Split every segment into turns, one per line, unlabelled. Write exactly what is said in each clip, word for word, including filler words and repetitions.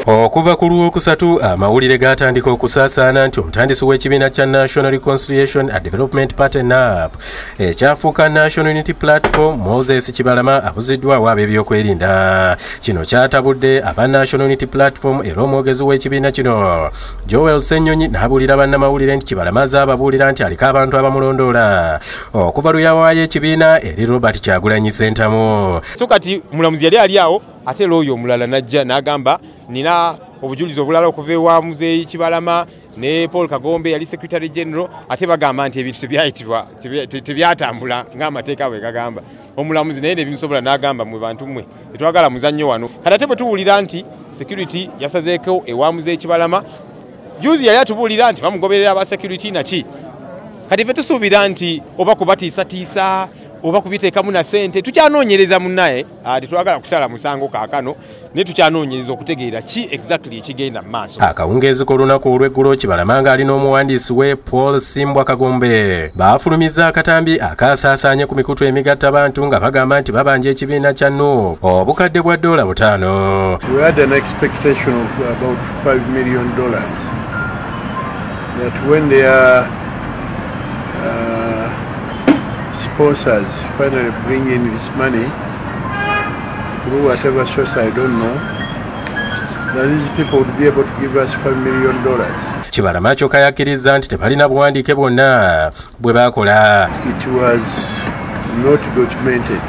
Okuva ku Lwokusatu amawulire gatandika okusaasaana nti omutandisi w'ekibiina kya National Reconciliation and Development Party N U P ekyafuuka National Unity Platform Moses Kibalama abuziddwawo ab'ebyokwerinda. Kino kyatabudde aba National Unity Platform era omwogezi w'ekibiina kino Joel Ssenyonyi n'abuulira bannamawulire nti Kibalama azze ababuulira nti aliko abantu abamulondoola okuva luyawaayo ekibiina eri Robert Kyagulanyi Ssentamu.
So kati mulamuzi yali ali awo ate looyo omulala najja n'agamba nina obujulizi obulala okuva ewa Muzeeyi Kibalama ne Paul Kagombe yali Secretary General ate bagamba nti ebintu tebyayitibwa tebyatambula ng'amateeka bwe gagamba. Omulamuzi naye ne bimusobola n'agamba mwe bantu mmwe tetwagala muzannyo wano. Kati ate bwe tuwulira nti security yasazeeko ewa Muzeeyi Kibalama juzi yali atubuulira nti bamugoberera aba security naki. Kati ffe tusuubira nti oba kubatiisatiisa oba kubiteekamu na ssente tukyanoonyereza munnaye tetwagala kusala musango kaakano naye tukyanoonyereza okutegeera ki exactly ekigenda mu maaso.
Akawungeezi k'olunaku olw'eggulo Kibalama ng'ali n'omuwandiisi we Paul Simbwa Kagombe baafulumizza akatambi akasaasaanye ku mikutu emigattabantu nga bagamba nti babanja ekibiina kya N U P obukadde bwa ddoola butaano.
We had an expectation of about five million dollars that when they are uh, sponsors finally bring in this money through whatever source I don't know, that these people would be able to give us five million dollars.
Kibalama kyokka yakkiriza nti tebalina buwandiike bwonna bwe baakola.
It was not documented,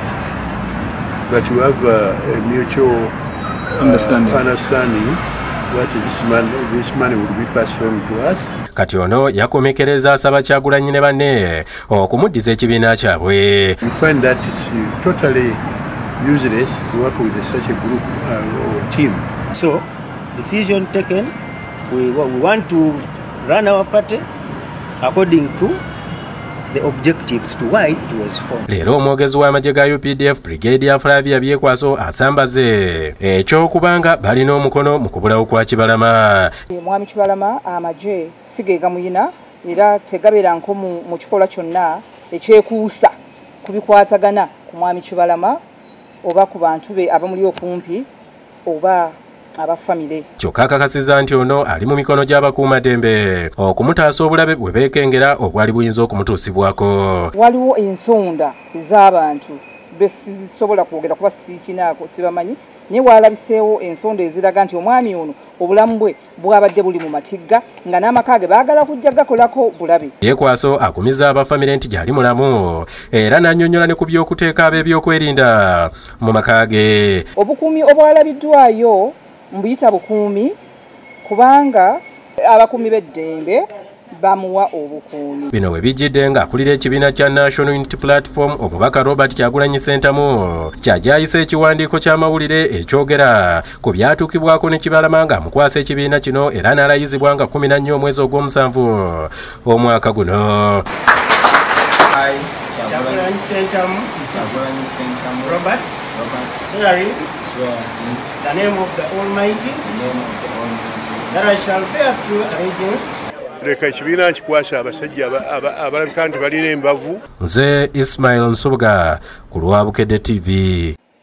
but you have a, a mutual uh, understanding. understanding that this money, this money would be passed on to us.
Kati ono yakomekereza asaba Kyagulanyi ne banne okumuddiza ekibiina kyabwe.
We find that it's totally useless to work with such a group uh, or team.
So, decision taken, we, we want to run our party according to the objectives to why it was formed.
Leero omwogezi w'amagye ga U P D F Brigadier Flavia Byekwaso asambaze ekyokubanga balina omukono mu kubulawo kwa Kibalama.
Mwami Kibalama amagye sigeega muyina era tegabeera nko mu kikola kyonna ekyekuusa kubikwatagana ku mwami Kibalama oba ku bantu be abamuli okumpi oba abafamile.
Kyokka akakasiza nti ono ali mu mikono gy'abakuumaddembe okumutaasa obulabe bwe beekengera obwali buyinza okumutuusibwako.
Waliwo ensonda ez'abantu besisobola kwogera kuba sikinaako sibamanyi naye waalabiseewo ensonda eziraga nti omwami ono obulamu bwe bwabadde buli mu matigga nga n'amaka ge baagala kujja gakolako bulabe.
Byekwaso akumiza abafamile nti gyali mulamu era n'annyonnyola ne ku by'okuteeka ab'ebyokwerinda mu maka ge.
Obukuumi obwalabiddwayo mbuyita bukuumi kubanga abakuumi b'eddembe bamuwa obukuumi.
Bino we bijjidde ng'akulira ekibiina kya National Unity Platform omubaka Robert Kyagulanyi Ssentamu kyajayisa ekiwandiiko ky'amawulire ekyogera ku byatuukibwako ne Kibalama ng'amukwasa ekibiina kino era n'alayizibwa nga kumi na nnya omwezi ogw'omusanvu omwaka guno.
Kyagulanyi Ssentamu,
Kyagulanyi Ssentamu,
Robert,
Robert,
swearing
swear in
the name of the Almighty,
the name of the Almighty,
that I shall bear true allegiance.
Leka ekibiina kikwasa abasajja abalabika nti balina embavu.
Nze Ismail Nsubuga ku lwa Bukedde T V.